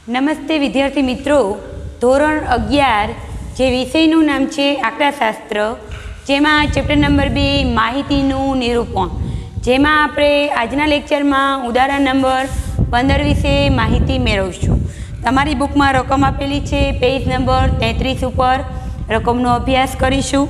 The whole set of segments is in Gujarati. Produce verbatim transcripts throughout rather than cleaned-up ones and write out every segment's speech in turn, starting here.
નમસ્તે વિદ્યાર્થી મિત્રો, ધોરણ અગિયાર જે વિષયનું નામ છે આંકડાશાસ્ત્ર, જેમાં ચેપ્ટર નંબર બે માહિતીનું નિરૂપણ, જેમાં આપણે આજના લેક્ચરમાં ઉદાહરણ નંબર પંદર વિશે માહિતી મેળવશું. તમારી બુકમાં રકમ આપેલી છે, પેજ નંબર તેત્રીસ ઉપર રકમનો અભ્યાસ કરીશું.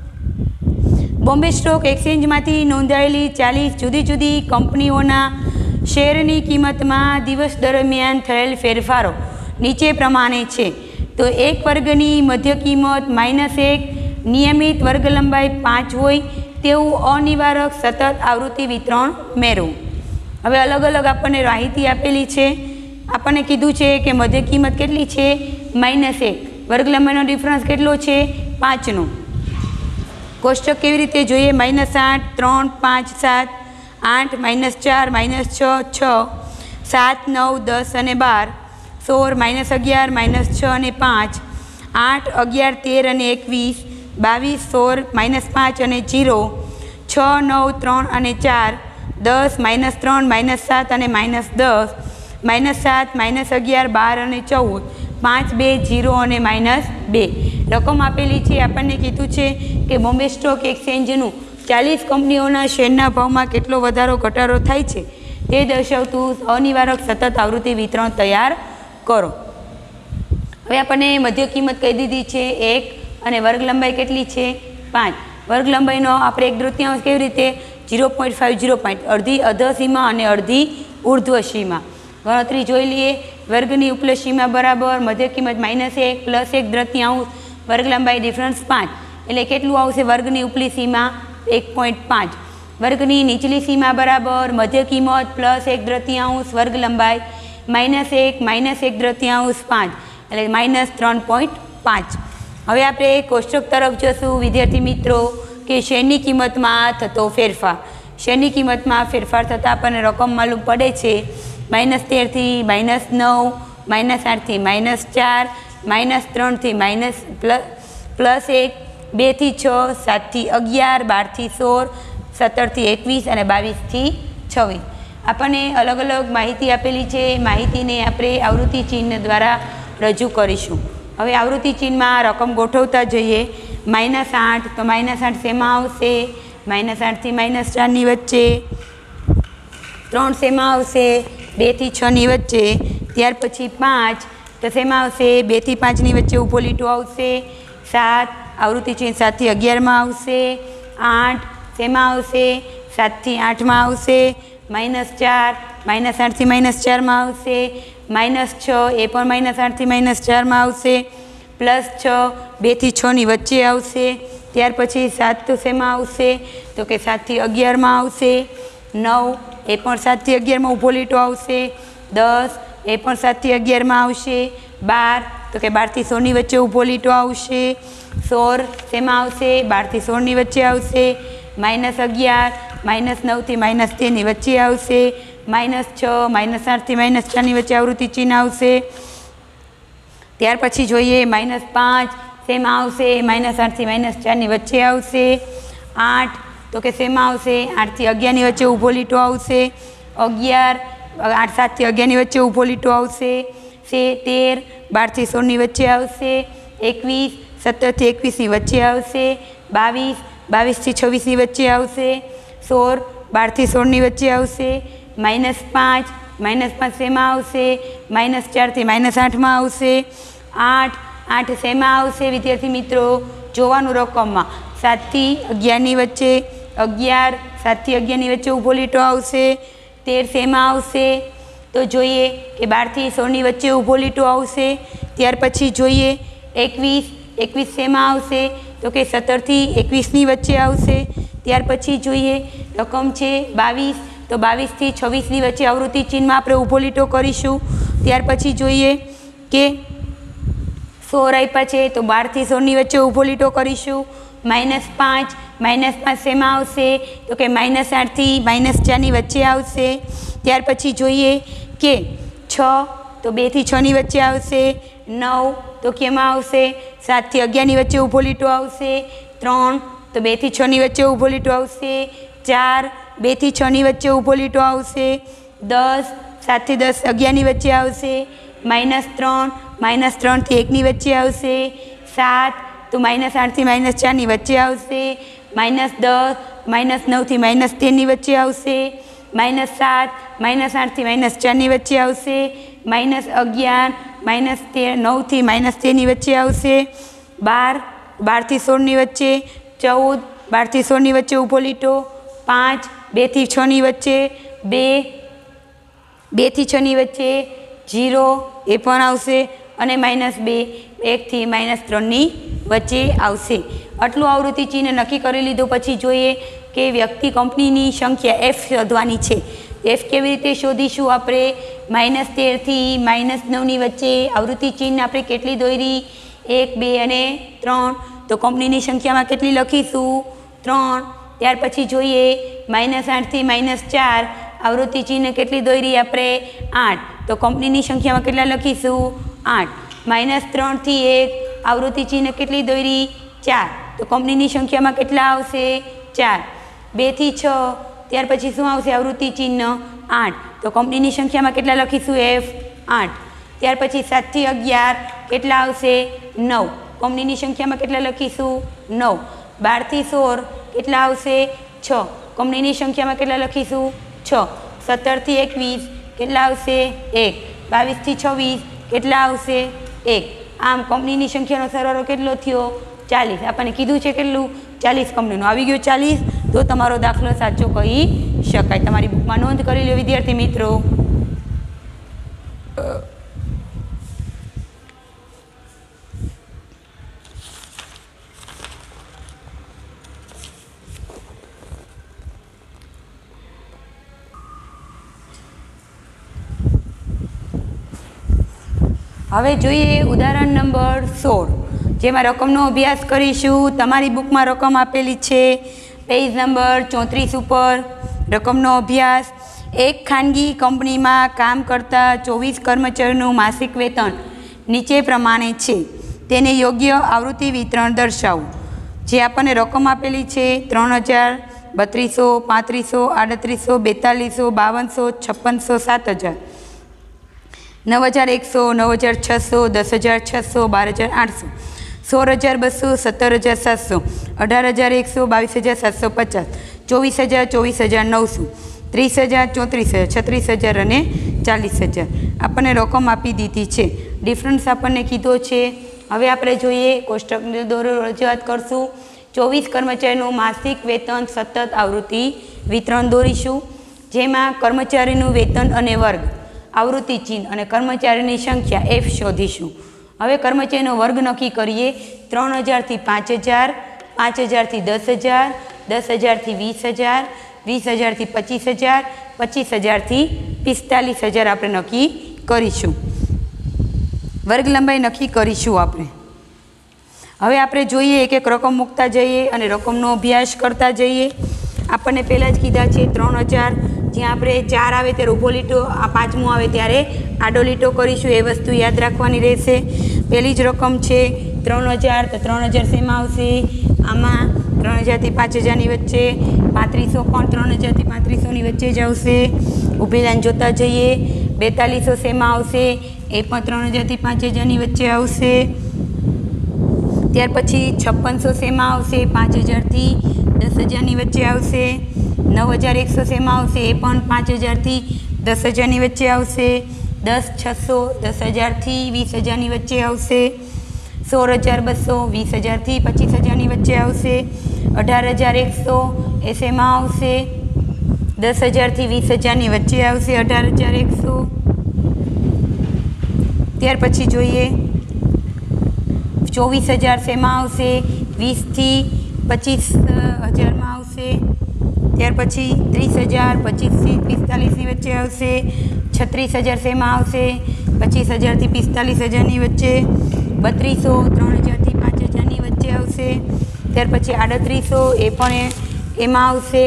બોમ્બે સ્ટોક એક્સચેન્જમાંથી નોંધાયેલી ચાલીસ જુદી જુદી કંપનીઓના શેરની કિંમતમાં દિવસ દરમિયાન થયેલ ફેરફારો નીચે પ્રમાણે છે. તો એક વર્ગની મધ્ય કિંમત માઇનસ એક, નિયમિત વર્ગ લંબાઈ પાંચ હોય તેવું અનિવારક સતત આવૃત્તિ વિતરણ મેળવવું. હવે અલગ અલગ આપણને માહિતી આપેલી છે. આપણને કીધું છે કે મધ્ય કિંમત કેટલી છે? માઇનસ એક. વર્ગ લંબાઈનો ડિફરન્સ કેટલો છે? પાંચનો. કોષ્ટક કેવી રીતે જોઈએ? માઇનસ આઠ, ત્રણ, પાંચ, સાત, આઠ, માઇનસ ચાર, માઇનસ છ, છ, સાત, નવ, દસ અને બાર, સોળ, માઇનસ અગિયાર, માઇનસ છ અને પાંચ, આઠ, અગિયાર, તેર અને એકવીસ, બાવીસ, સોળ, માઇનસ પાંચ અને જીરો, છ, નવ, ત્રણ અને ચાર, દસ, માઇનસ ત્રણ, માઇનસ સાત અને માઇનસ દસ, માઇનસ સાત, માઇનસ અગિયાર, બાર અને ચૌદ, પાંચ, બે, જીરો અને માઇનસ બે. રકમ આપેલી છે. આપણને કીધું છે કે બોમ્બે સ્ટોક એક્સચેન્જનું ચાલીસ કંપનીઓના શેરના ભાવમાં કેટલો વધારો ઘટાડો થાય છે તે દર્શાવતું અનિવારક સતત આવૃત્તિ વિતરણ તૈયાર કરો. હવે આપણને મધ્ય કિંમત કહી દીધી છે એક, અને વર્ગ લંબાઈ કેટલી છે? પાંચ. વર્ગ લંબાઈનો આપણે એક તૃતીયાંશ કેવી રીતે? Zero point five zero point અડધી અધર સીમા અને અડધી ઉર્ધ્વ સીમા. ગણતરી જોઈ લઈએ. વર્ગની ઉપલે સીમા બરાબર મધ્ય કિંમત માઇનસ એક પ્લસ એક તૃતીયાંશ વર્ગ લંબાઈ ડિફરન્સ પાંચ, એટલે કેટલું આવશે? વર્ગની ઉપલી સીમા એક પોઈન્ટ પાંચ. વર્ગની નીચલી સીમા બરાબર મધ્ય કિંમત પ્લસ એક તૃતીયાંશ વર્ગ લંબાઈ માઇનસ એક માઇનસ એક તૃતીયાંશ પાંચ, એટલે માઇનસ ત્રણ પોઈન્ટ પાંચ. હવે આપણે કોષ્ટક તરફ જશું વિદ્યાર્થી મિત્રો, કે શેરની કિંમતમાં થતો ફેરફાર. શેરની કિંમતમાં ફેરફાર થતાં આપણને રકમ માલુમ પડે છે. માઇનસ તેરથી માઇનસ નવ, માઇનસ આઠથી માઇનસ ચાર, માઇનસ ત્રણથી માઇનસ પ્લસ પ્લસ એક, બેથી છ, સાતથી અગિયાર, બારથી સોળ, સત્તરથી એકવીસ અને બાવીસથી છવ્વીસ. આપણને અલગ અલગ માહિતી આપેલી છે. માહિતીને આપણે આવૃત્તિ ચિહ્ન દ્વારા રજૂ કરીશું. હવે આવૃત્તિ ચિહ્નમાં રકમ ગોઠવતા જઈએ. માઇનસ આઠ, તો માઇનસ આઠ શેમાં આવશે? માઇનસ આઠથી માઇનસ ચારની વચ્ચે. ત્રણ શેમાં આવશે? બેથી છની વચ્ચે. ત્યાર પછી પાંચ, તો શેમાં આવશે? બેથી પાંચની વચ્ચે ઊભો લીટો આવશે. સાત, આવૃત્તિ ચિહ્ન સાતથી અગિયારમાં આવશે. આઠ શેમાં આવશે? સાતથી આઠમાં આવશે. માઇનસ ચાર, માઇનસ આઠથી માઇનસ ચારમાં આવશે. માઇનસ છ, એ પણ માઇનસ આઠથી માઇનસ ચારમાં આવશે. પ્લસ છ, બેથી છની વચ્ચે આવશે. ત્યાર પછી સાત તો શેમાં આવશે? તો કે સાતથી અગિયારમાં આવશે. નવ, એ પણ સાતથી અગિયારમાં ઊભો લીટો આવશે. દસ, એ પણ સાતથી અગિયારમાં આવશે. બાર, તો કે બારથી સોળની વચ્ચે ઊભો લીટો આવશે. સોળ શેમાં આવશે? બારથી સોળની વચ્ચે આવશે. માઇનસ અગિયાર, માઇનસ નવથી માઇનસ તેરની વચ્ચે આવશે. માઇનસ છ, માઇનસ આઠથી માઇનસ ચારની વચ્ચે આવૃત્તિ ચિહ્ન આવશે. ત્યાર પછી જોઈએ માઇનસ પાંચ શેમાં આવશે? માઇનસ આઠથી માઇનસ ચારની વચ્ચે આવશે. આઠ, તો કે શેમાં આવશે? આઠથી અગિયારની વચ્ચે ઊભો લીટો આવશે. અગિયાર, આઠ સાતથી અગિયારની વચ્ચે ઊભો લીટો આવશે. છે તેર, બારથી સોળની વચ્ચે આવશે. એકવીસ, સત્તરથી એકવીસની વચ્ચે આવશે. બાવીસ, બાવીસથી છવ્વીસની વચ્ચે આવશે. સોળ, બારથી સોળની વચ્ચે આવશે. માઇનસ પાંચ, માઇનસ પાંચ શેમાં આવશે? માઇનસ ચારથી માઇનસ આઠમાં આવશે. આઠ, આઠ શેમાં આવશે વિદ્યાર્થી મિત્રો? જોવાનું રકમમાં સાતથી અગિયારની વચ્ચે. અગિયાર, સાતથી અગિયારની વચ્ચે ઊભો લીટો આવશે. તેર શેમાં આવશે? તો જોઈએ કે બારથી સોળની વચ્ચે ઊભો લીટો આવશે. ત્યાર પછી જોઈએ એકવીસ, એકવીસ શેમાં આવશે? તો કે સત્તરથી એકવીસની વચ્ચે આવશે. ત્યાર પછી જોઈએ રકમ છે બાવીસ, તો બાવીસથી છવ્વીસની વચ્ચે આવૃત્તિ ચિહ્નમાં આપણે ઊભો લીટો કરીશું. ત્યાર પછી જોઈએ કે સોળ આપ્યા છે, તો બારથી સોળની વચ્ચે ઊભો લીટો કરીશું. માઇનસ પાંચ, માઇનસ પાંચ શેમાં આવશે? તો કે માઇનસ આઠથી માઇનસ ચારની વચ્ચે આવશે. ત્યાર પછી જોઈએ કે છ, તો બેથી છની વચ્ચે આવશે. નવ, તો કેમાં આવશે? સાતથી અગિયારની વચ્ચે ઊભો લીટો આવશે. ત્રણ, તો બેથી છની વચ્ચે ઊભો લીટો આવશે. ચાર, બેથી છની વચ્ચે ઊભો લીટો આવશે. દસ, સાતથી દસ અગિયારની વચ્ચે આવશે. માઇનસ ત્રણ માઇનસ ત્રણથી એકની વચ્ચે આવશે, સાત તો માઇનસ આઠથી માઇનસ ચારની વચ્ચે આવશે, માઇનસ દસ માઇનસ નવથી માઇનસ તેરની વચ્ચે આવશે, માઇનસ સાત માઇનસ આઠથી માઇનસ ચારની વચ્ચે આવશે, માઇનસ અગિયાર માઇનસ તેર નવથી માઇનસ તેરની વચ્ચે આવશે, બાર બારથી સોળની વચ્ચે, ચૌદ બારથી સોળની વચ્ચે ઊભો લીટો, પાંચ બેથી છની વચ્ચે, બે બેથી છની વચ્ચે, જીરો એ પણ આવશે અને માઇનસ બે એકથી માઇનસ ત્રણની વચ્ચે આવશે. આટલું આવૃત્તિ ચિહ્ન નક્કી કરી લીધું પછી જોઈએ કે વ્યક્તિ કંપનીની સંખ્યા એફ શોધવાની છે. એફ કેવી રીતે શોધીશું આપણે? માઇનસ તેરથી માઇનસ નવની વચ્ચે આવૃત્તિ ચિહ્ન આપણે કેટલી દોરી? એક બે અને ત્રણ. તો કંપનીની સંખ્યામાં કેટલી લખીશું? ત્રણ. ત્યાર પછી જોઈએ માઇનસ આઠથી માઇનસ ચાર આવૃત્તિ ચિહ્ન કેટલી દોરી આપણે? આઠ. તો કંપનીની સંખ્યામાં કેટલા લખીશું? આઠ. માઇનસ ત્રણથી એક આવૃત્તિ ચિહ્ન કેટલી દોરી? ચાર. તો કંપનીની સંખ્યામાં કેટલા આવશે? ચાર. બેથી છ ત્યાર પછી શું આવશે આવૃત્તિ ચિહ્ન? આઠ. તો કંપનીની સંખ્યામાં કેટલા લખીશું? એફ આઠ. ત્યાર પછી સાતથી અગિયાર કેટલા આવશે? નવ. કંપનીની સંખ્યામાં કેટલા લખીશું? નવ. બારથી સોળ કેટલા આવશે? છ. કંપનીની સંખ્યામાં કેટલા લખીશું? છ. સત્તરથી એકવીસ કેટલા આવશે? એક. બાવીસથી છવ્વીસ કેટલા આવશે? એક. આમ કંપનીની સંખ્યાનો સરવાળો કેટલો થયો? ચાલીસ. આપણને કીધું છે કેટલું? ચાલીસ કંપનીનું આવી ગયું ચાલીસ. તો તમારો દાખલો સાચો કહી શકાય. તમારી બુકમાં નોંધ કરી લો વિદ્યાર્થી મિત્રો. હવે જોઈએ ઉદાહરણ નંબર સોળ, જેમાં રકમનો અભ્યાસ કરીશું. તમારી બુકમાં રકમ આપેલી છે પેજ નંબર ચોત્રીસ ઉપર. રકમનો અભ્યાસ: એક ખાનગી કંપનીમાં કામ કરતા ચોવીસ કર્મચારીનું માસિક વેતન નીચે પ્રમાણે છે. તેને યોગ્ય આવૃત્તિ વિતરણ દર્શાવો. જે આપણને રકમ આપેલી છે ત્રણ હજાર, બત્રીસો, પાંત્રીસો, આડત્રીસો, બેતાલીસો, બાવનસો, છપ્પનસો, સાત હજાર, નવ હજાર એકસો, નવ હજાર છસો, દસ હજાર છસો, બાર હજાર આઠસો, સોળ હજાર બસો, સત્તર હજાર સાતસો, અઢાર હજાર એકસો, બાવીસ હજાર સાતસો પચાસ, ચોવીસ હજાર, ચોવીસ હજાર નવસો, ત્રીસ હજાર, ચોત્રીસ હજાર, છત્રીસ હજાર અને ચાલીસ હજાર આપણને રકમ આપી દીધી છે. ડિફરન્સ આપણને કીધો છે. હવે આપણે જોઈએ કોષ્ટકની દોરો રજૂઆત કરશું. ચોવીસ કર્મચારીનું માસિક વેતન સતત આવૃત્તિ વિતરણ દોરીશું. જેમાં કર્મચારીનું વેતન અને વર્ગ આવૃત્તિ ચિહ્ન અને કર્મચારીની સંખ્યા એફ શોધીશું. હવે કર્મચારીનો વર્ગ નક્કી કરીએ. ત્રણ હજારથી પાંચ હજાર, પાંચ હજારથી દસ હજાર, દસ હજારથી વીસ હજાર, વીસ હજારથી પચીસ હજાર, પચીસ હજારથી પિસ્તાલીસ હજાર આપણે નક્કી કરીશું. વર્ગ લંબાઈ નક્કી કરીશું આપણે. હવે આપણે જોઈએ એક એક રકમ મૂકતા જઈએ અને રકમનો અભ્યાસ કરતા જઈએ. આપણને પહેલાં જ કીધા છે ત્રણ હજાર, જ્યાં આપણે ચાર આવે ત્યારે ઊભો લીટો, આ પાંચમું આવે ત્યારે આડો લીટો કરીશું. એ વસ્તુ યાદ રાખવાની રહેશે. પહેલી જ રકમ છે ત્રણ હજાર, તો ત્રણ હજાર શેમાં આવશે? આમાં ત્રણ હજારથી પાંચ હજારની વચ્ચે. પાંત્રીસો પણ ત્રણ હજારથી પાંત્રીસોની વચ્ચે જ આવશે. ઊભી લાઈન જોતા જઈએ. બેતાલીસો શેમાં આવશે? એ પણ ત્રણ હજારથી પાંચ હજારની વચ્ચે આવશે. ત્યાર પછી છપ્પનસો શેમાં આવશે? પાંચ હજારથી દસ હજારની વચ્ચે આવશે. નવ હજાર એકસો શેમાં આવશે? એ પણ પાંચ હજારથી દસ હજારની વચ્ચે આવશે. દસ છસો દસ હજારથી વીસ હજારની વચ્ચે આવશે. સોળ હજાર બસો વીસ હજારથી પચીસ હજારની વચ્ચે આવશે. અઢાર હજાર એકસો એ શેમાં આવશે? દસ હજારથી વીસ હજારની વચ્ચે આવશે. અઢાર હજાર એકસો. ત્યાર પછી જોઈએ ચોવીસ હજાર શેમાં આવશે? વીસથી પચીસ હજારમાં આવશે. ત્યાર પછી ત્રીસ હજાર પચીસથી પિસ્તાલીસની વચ્ચે આવશે. છત્રીસ હજાર શેમાં આવશે? પચીસ હજારથી પિસ્તાલીસ હજારની વચ્ચે. બત્રીસો ત્રણ હજારથી પાંચ હજારની વચ્ચે આવશે. ત્યાર પછી આડત્રીસો એ પણ એમાં આવશે.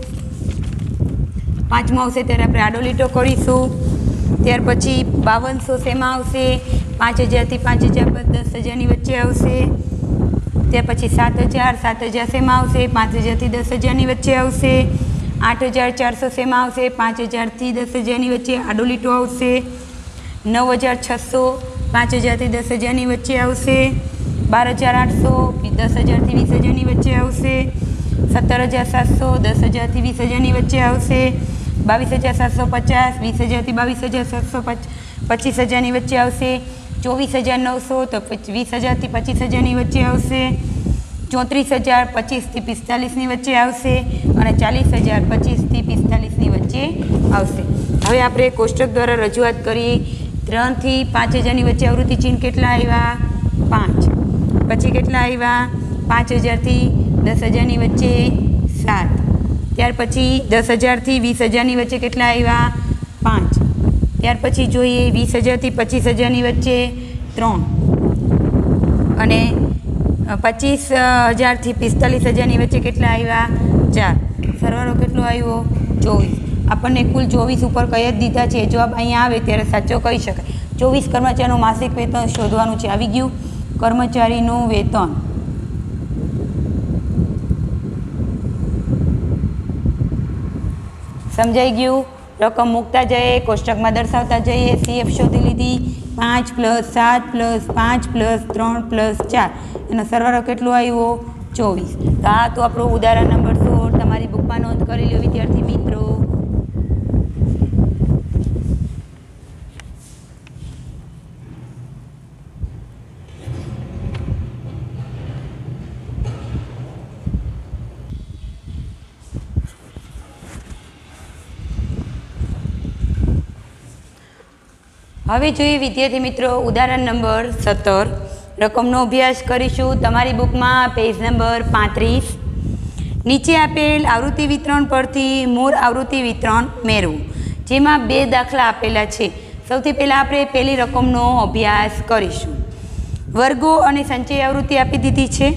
પાંચમાં આવશે ત્યારે આપણે આડો લીટો કરીશું. ત્યાર પછી બાવનસો શેમાં આવશે? પાંચ હજારથી પાંચ હજાર દસ હજારની વચ્ચે આવશે. ત્યાર પછી સાત હજાર સાત હજાર શેમાં આવશે? પાંચ હજારથી દસ હજારની વચ્ચે આવશે. આઠ હજાર ચારસો શેમાં આવશે? પાંચ હજારથી દસ હજારની વચ્ચે આડો લીટો આવશે. નવ હજાર છસો પાંચ હજારથી દસ હજારની વચ્ચે આવશે. બાર હજાર આઠસો દસ હજારથી વીસ હજારની વચ્ચે આવશે. સત્તર હજાર સાતસો દસ હજારથી વીસ હજારની વચ્ચે આવશે. બાવીસ હજાર સાતસો પચાસ વીસ હજારથી બાવીસ હજાર સાતસો પચીસ હજારની વચ્ચે આવશે. ચોવીસ હજાર નવસો તો વીસ હજારથી પચીસ હજારની વચ્ચે આવશે. ચોત્રીસ હજાર પચીસથી પિસ્તાલીસની વચ્ચે આવશે. અને ચાલીસ હજાર પચીસથી પિસ્તાલીસની વચ્ચે આવશે. હવે આપણે કોષ્ટક દ્વારા રજૂઆત કરી. ત્રણથી પાંચ હજારની વચ્ચે આવૃત્તિ ચિહ્ન કેટલા આવ્યા? પાંચ. પછી કેટલા આવ્યા? પાંચ હજારથી દસ હજારની વચ્ચે સાત. ત્યાર પછી દસ હજારથી વીસ હજારની વચ્ચે કેટલા આવ્યા? પાંચ. ત્યાર પછી જોઈએ વીસ હજારથી પચીસ હજારની વચ્ચે ત્રણ. અને પચીસ હજારથી પિસ્તાલીસ હજારની વચ્ચે કેટલા આવ્યા? ચાર. સરવાળો કેટલો આવ્યો? ચોવીસ. આપણને કુલ ચોવીસ ઉપર કઈ જ દીધા છે. જવાબ અહીંયા આવે ત્યારે સાચો કહી શકાય. ચોવીસ કર્મચારીનું માસિક વેતન શોધવાનું છે. આવી ગયું કર્મચારીનું વેતન. સમજાઈ ગયું? રકમ મૂકતા જઈએ, કોષ્ટકમાં દર્શાવતા જઈએ. સીએફ શોધી લીધી. પાંચ પ્લસ સાત પ્લસ પાંચ પ્લસ ત્રણ પ્લસ ચાર એનો સરવાળો કેટલો આવ્યો? ચોવીસ. તો આ તો આપણું ઉદાહરણ નંબર સોળ. તમારી બુકમાં નોંધ કરી લો વિદ્યાર્થી મિત્રો. હવે જોઈએ વિદ્યાર્થી મિત્રો ઉદાહરણ નંબર સત્તર. રકમનો અભ્યાસ કરીશું. તમારી બુકમાં પેજ નંબર પાંત્રીસ. નીચે આપેલ આવૃત્તિ વિતરણ પરથી મૂળ આવૃત્તિ વિતરણ મેળવો. જેમાં બે દાખલા આપેલા છે. સૌથી પહેલાં આપણે પહેલી રકમનો અભ્યાસ કરીશું. વર્ગો અને સંચય આવૃત્તિ આપી દીધી છે.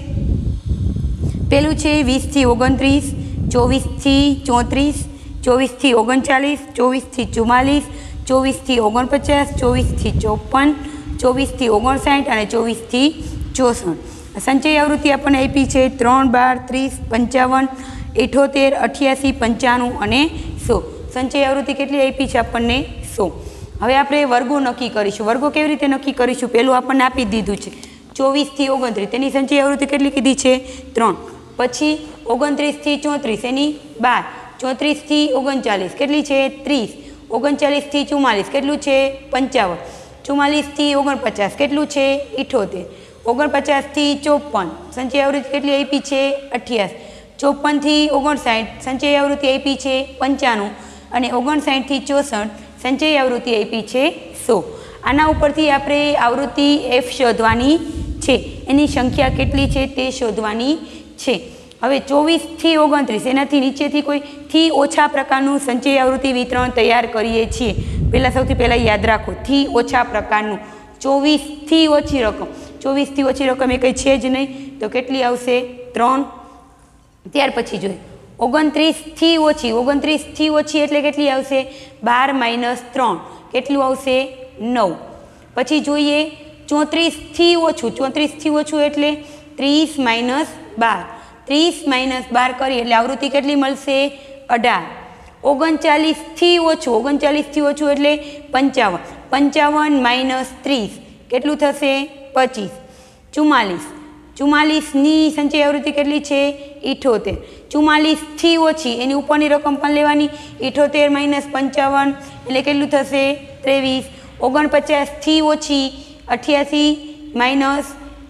પહેલું છે વીસથી ઓગણત્રીસ, ચોવીસથી ચોત્રીસ, ચોવીસથી ઓગણચાલીસ, ચોવીસથી ચુમ્માલીસ, ચોવીસથી ઓગણપચાસ, ચોવીસથી ચોપન, ચોવીસથી ઓગણસાઠ અને ચોવીસથી ચોસઠ. સંચય આવૃત્તિ આપણને આપી છે ત્રણ, બાર, ત્રીસ, પંચાવન, ઇઠોતેર, અઠ્યાસી, પંચાણું અને સો. સંચય આવૃત્તિ કેટલી આપી છે આપણને? સો. હવે આપણે વર્ગો નક્કી કરીશું. વર્ગો કેવી રીતે નક્કી કરીશું? પહેલું આપણને આપી દીધું છે ચોવીસથી ઓગણત્રીસ, તેની સંચય આવૃત્તિ કેટલી કીધી છે? ત્રણ. પછી ઓગણત્રીસથી ચોત્રીસ એની બાર, ચોત્રીસથી ઓગણચાલીસ કેટલી છે? ત્રીસ. ઓગણચાલીસથી ચુમ્માલીસ કેટલું છે? પંચાવન. ચુમ્માલીસથી ઓગણપચાસ કેટલું છે? ઇઠોતેર. ઓગણપચાસથી ચોપન સંચય આવૃત્તિ કેટલી આપી છે? અઠ્યાસી. ચોપનથી ઓગણસાઠ સંચય આવૃત્તિ આપી છે પંચાણું. અને ઓગણસાઠથી ચોસઠ સંચય આવૃત્તિ આપી છે સો. આના ઉપરથી આપણે આવૃત્તિ એફ શોધવાની છે. એની સંખ્યા કેટલી છે તે શોધવાની છે. હવે ચોવીસથી ઓગણત્રીસ એનાથી નીચેથી કોઈ થી ઓછા પ્રકારનું સંચય આવૃત્તિ વિતરણ તૈયાર કરીએ છીએ. પહેલાં સૌથી પહેલાં યાદ રાખો થી ઓછા પ્રકારનું. ચોવીસથી ઓછી રકમ, ચોવીસથી ઓછી રકમ એ કંઈ છે જ નહીં તો કેટલી આવશે? ત્રણ. ત્યાર પછી જોઈએ ઓગણત્રીસથી ઓછી, ઓગણત્રીસથી ઓછી એટલે કેટલી આવશે? બાર માઇનસ ત્રણ કેટલું આવશે? નવ. પછી જોઈએ ચોત્રીસથી ઓછું, ચોત્રીસથી ઓછું એટલે ત્રીસ માઇનસ બાર, ત્રીસ માઇનસ બાર કરીએ એટલે આવૃત્તિ કેટલી મળશે? અઢાર. ઓગણચાલીસથી ઓછું, ઓગણચાલીસથી ઓછું એટલે પંચાવન, પંચાવન માઇનસ ત્રીસ કેટલું થશે? પચીસ. ચુમ્માલીસ, ચુમ્માલીસની સંચય આવૃત્તિ કેટલી છે? ઇઠોતેર. ચુમ્માલીસથી ઓછી એની ઉપરની રકમ પણ લેવાની. ઇઠોતેર માઇનસ પંચાવન એટલે કેટલું થશે? ત્રેવીસ. ઓગણપચાસથી ઓછી અઠ્યાસી માઇનસ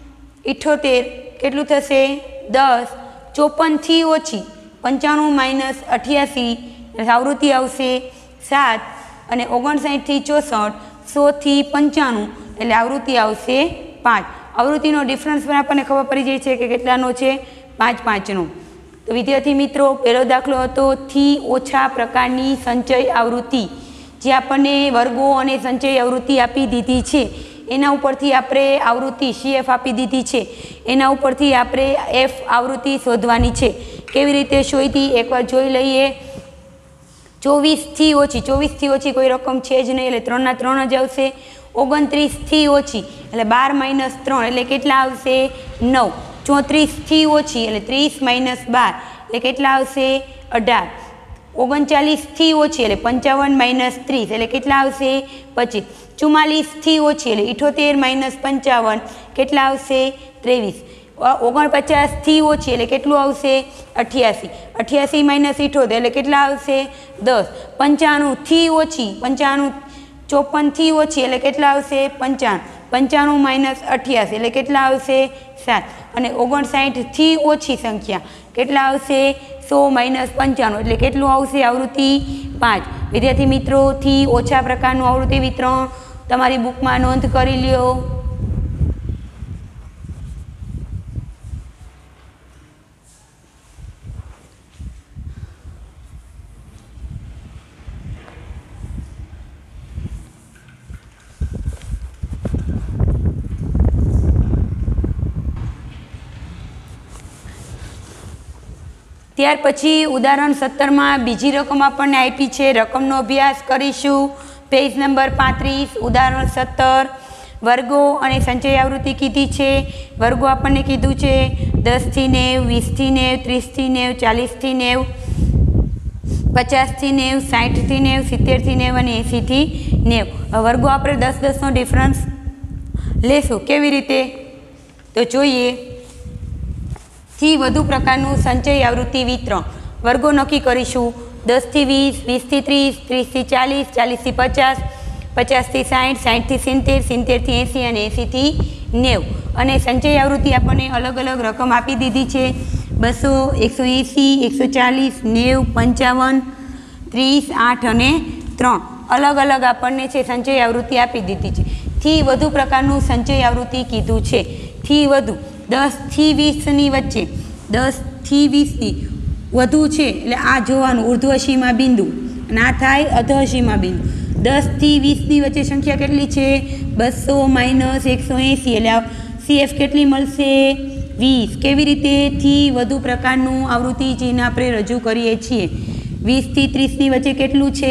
ઇઠોતેર કેટલું થશે? દસ. ચોપનથી ઓછી પંચાણું માઇનસ અઠ્યાસી આવૃત્તિ આવશે સાત. અને ઓગણસાઠથી ચોસઠ સોથી પંચાણું એટલે આવૃત્તિ આવશે પાંચ. આવૃત્તિનો ડિફરન્સ પણ આપણને ખબર પડી જાય છે કે કેટલાનો છે? પાંચ પાંચનો. તો વિદ્યાર્થી મિત્રો પહેલો દાખલો હતો થી ઓછા પ્રકારની સંચય આવૃત્તિ. જે આપણને વર્ગો અને સંચય આવૃત્તિ આપી દીધી છે એના ઉપરથી આપણે આવૃત્તિ સીએફ આપી દીધી છે એના ઉપરથી આપણે એફ આવૃત્તિ શોધવાની છે. કેવી રીતે શોધી એકવાર જોઈ લઈએ. ચોવીસથી ઓછી, ચોવીસથી ઓછી કોઈ રકમ છે જ નહીં એટલે ત્રણના ત્રણ જ આવશે. ઓગણત્રીસથી ઓછી એટલે બાર માઇનસ ત્રણ એટલે કેટલા આવશે? નવ. ચોત્રીસથી ઓછી એટલે ત્રીસ માઇનસ બાર એટલે કેટલા આવશે? અઢાર. ઓગણચાલીસથી ઓછી એટલે પંચાવન માઇનસ ત્રીસ એટલે કેટલા આવશે પચીસ. ચુમ્માલીસથી ઓછી એટલે ઇઠોતેર માઇનસ પંચાવન કેટલા આવશે ત્રેવીસ. ઓગણપચાસથી ઓછી એટલે કેટલું આવશે અઠ્યાસી. અઠ્યાસી માઇનસ ઇઠોતેર એટલે કેટલા આવશે દસ. પંચાણુંથી ઓછી પંચાણું ચોપનથી ઓછી એટલે કેટલા આવશે પંચાણું. પંચાણું માઇનસ અઠ્યાસી એટલે કેટલા આવશે સાત. અને ઓગણસાઠથી ઓછી સંખ્યા કેટલા આવશે સો માઇનસ પંચાણું એટલે કેટલું આવશે આવૃત્તિ પાંચ. વિદ્યાર્થી મિત્રોથી ઓછા પ્રકારનું આવૃત્તિ વિતરણ તમારી બુકમાં નોંધ કરી લ્યો. ત્યાર પછી ઉદાહરણ સત્તરમાં બીજી રકમ આપણને આપી છે. રકમનો અભ્યાસ કરીશું. પેજ નંબર પાંત્રીસ ઉદાહરણ સત્તર. વર્ગો અને સંચય આવૃત્તિ કીધી છે. વર્ગો આપણને કીધું છે દસથી નેવ, વીસથી નેવ, ત્રીસથી નેવ, ચાલીસથી નેવ, પચાસથી નેવ, સાઠથી નેવ, સિત્તેરથી નેવ અને એંસીથી નેવ. વર્ગો આપણે દસ દસનો ડિફરન્સ લેશું. કેવી રીતે તો જોઈએ. થી વધુ પ્રકારનું સંચય આવૃત્તિ વિતરણ. વર્ગો નક્કી કરીશું. દસથી વીસ, વીસથી ત્રીસ, ત્રીસથી ચાલીસ, ચાલીસથી પચાસ, પચાસથી સાઠ, સાઠથી સિત્તેર, સિત્તેરથી એંસી અને એંસીથી નેવ. અને સંચય આવૃત્તિ આપણને અલગ અલગ રકમ આપી દીધી છે. બસો, એકસો એંસી, એકસો ચાલીસ, નેવ, પંચાવન, ત્રીસ, આઠ અને ત્રણ અલગ અલગ આપણને છે સંચય આવૃત્તિ આપી દીધી છે. થી વધુ પ્રકારનું સંચય આવૃત્તિ કીધું છે. થી વધુ દસથી વીસની વચ્ચે દસથી વીસની વધુ છે એટલે આ જોવાનું ઉર્ધ્વસીમા બિંદુ અને આ થાય અધઃસીમા બિંદુ. દસથી વીસની વચ્ચે સંખ્યા કેટલી છે બસો માઇનસ એકસો એંસી એટલે સીએફ કેટલી મળશે વીસ. કેવી રીતે થી વધુ પ્રકારનું આવૃત્તિ ચિહ્ન આપણે રજૂ કરીએ છીએ. વીસથી ત્રીસની વચ્ચે કેટલું છે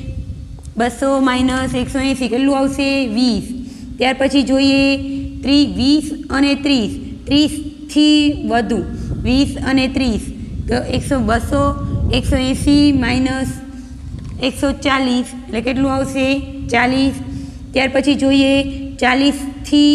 બસો માઇનસ એકસો એંસી કેટલું આવશે વીસ. ત્યાર પછી જોઈએ ત્રી વીસ અને ત્રીસ. ત્રીસથી વધુ વીસ અને ત્રીસ તો એકસો બસો એકસો એંસી માઇનસ એકસો ચાલીસ એટલે કેટલું આવશે ચાલીસ. ત્યાર પછી જોઈએ ચાલીસથી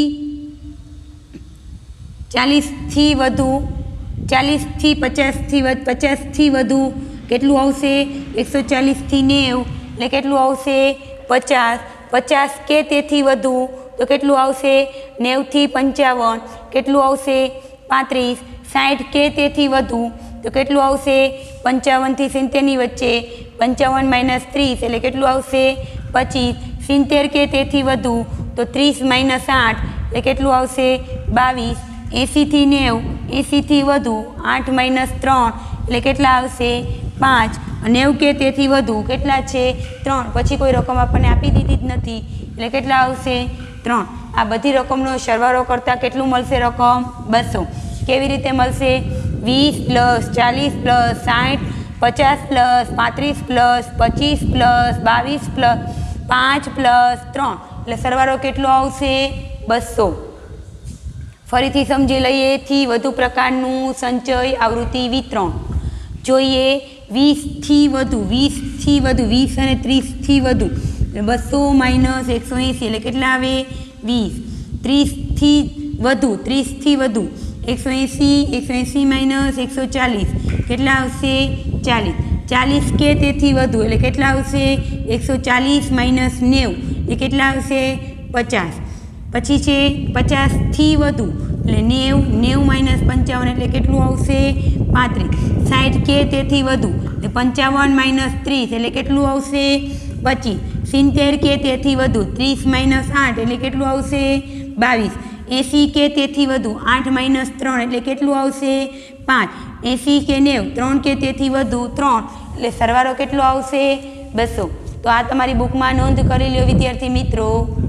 ચાલીસથી વધુ ચાલીસથી પચાસથી પચાસથી વધુ કેટલું આવશે એકસો ચાલીસથી નેવ એટલે કેટલું આવશે પચાસ. પચાસ કે તેથી વધુ તો કેટલું આવશે નેવથી પંચાવન કેટલું આવશે પાંત્રીસ. સાઠ કે તેથી વધુ તો કેટલું આવશે પંચાવનથી સિત્તેરની વચ્ચે પંચાવન માઇનસ ત્રીસ એટલે કેટલું આવશે પચીસ. સિત્તેર કે તેથી વધુ તો ત્રીસ માઇનસ આઠ એટલે કેટલું આવશે બાવીસ. એંસીથી નેવ એંસીથી વધુ આઠ માઇનસ ત્રણ એટલે કેટલા આવશે પાંચ. નેવું કે તેથી વધુ કેટલા છે ત્રણ. પછી કોઈ રકમ આપણને આપી દીધી જ નથી એટલે કેટલા આવશે ત્રણ. આ બધી રકમનો સરવાળો કરતાં કેટલું મળશે રકમ બસો. કેવી રીતે મળશે વીસ પ્લસ ચાલીસ પ્લસ સાઠ પચાસ પ્લસ પાંત્રીસ પ્લસ પચીસ પ્લસ બાવીસ પ્લસ પાંચ પ્લસ ત્રણ એટલે સરવાળો કેટલો આવશે બસો. ફરીથી સમજી લઈએ. થી વધુ પ્રકારનું સંચય આવૃત્તિ વિતરણ જોઈએ. વીસથી વધુ વીસથી વધુ વીસ અને ત્રીસથી વધુ બસો માઇનસ એકસો એંસી એટલે કેટલા આવે વીસ. ત્રીસથી વધુ ત્રીસથી વધુ એકસો એંસી એકસો એંસી માઇનસ એકસો ચાલીસ કેટલા આવશે ચાલીસ. ચાલીસ કે તેથી વધુ એટલે કેટલા આવશે એકસો ચાલીસ માઇનસ નેવું એ કેટલા આવશે પચાસ. પછી છે પચાસથી વધુ એટલે નેવું નેવું માઇનસ પંચાવન એટલે કેટલું આવશે પાંત્રીસ. સાઠ કે તેથી વધુ એટલે પંચાવન માઇનસ ત્રીસ એટલે કેટલું આવશે પચીસ. સિત્તેર કે તેથી વધુ ત્રીસ માઇનસ આઠ એટલે કેટલું આવશે બાવીસ. એંસી કે તેથી વધુ આઠ માઇનસ ત્રણ એટલે કેટલું આવશે પાંચ. એંસી કે નેવ ત્રણ કે તેથી વધુ ત્રણ એટલે સરવાળો કેટલો આવશે બસો. તો આ તમારી બુકમાં નોંધ કરી લો વિદ્યાર્થી મિત્રો.